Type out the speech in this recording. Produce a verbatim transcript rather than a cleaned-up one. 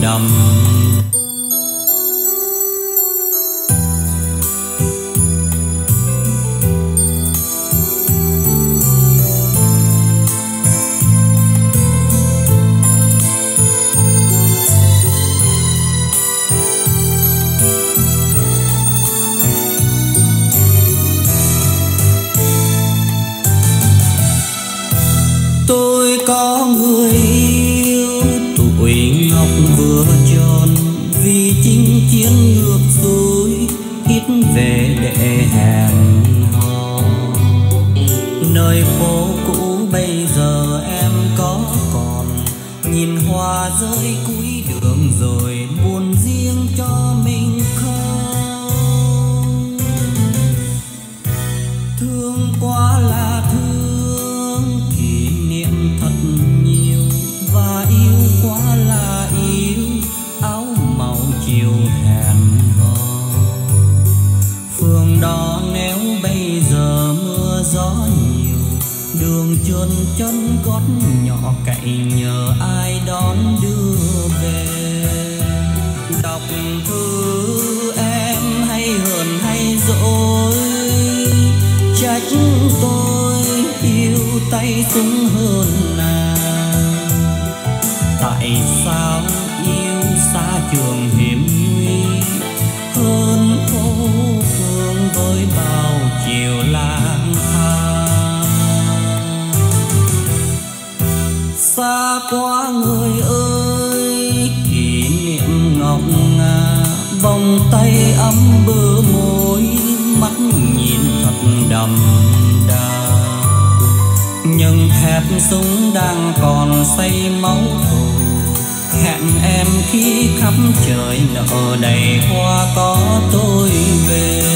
đầm. Tôi có người yêu tuổi ngọc vừa tròn, vì chinh chiến ngược xuôi ít về để hẹn hò. Nơi phố cũ bây giờ em có còn, nhìn hoa rơi cuối đường rồi buồn riêng cho mình không. Thương quá là thương, kỷ niệm thật nhiều, và yêu quá là yêu, áo màu chiều hẹn hò. Phường đó nếu bây giờ mưa gió nhiều, đường trơn chân gót nhỏ cậy nhờ ai đón đưa về. Đọc thư em hay hờn hay dỗi, trách tôi yêu tay súng hơn nàng. Tại sao yêu xa trường hiểm nguy, hơn phố phường với bao chiều lang thang. Xa quá người ơi, kỷ niệm ngọc ngà, vòng tay ấm bờ môi, mắt nhìn thật đậm đà. Nhưng thép súng đang còn say máu thù, hẹn em khi khắp trời nở đầy hoa có tôi về.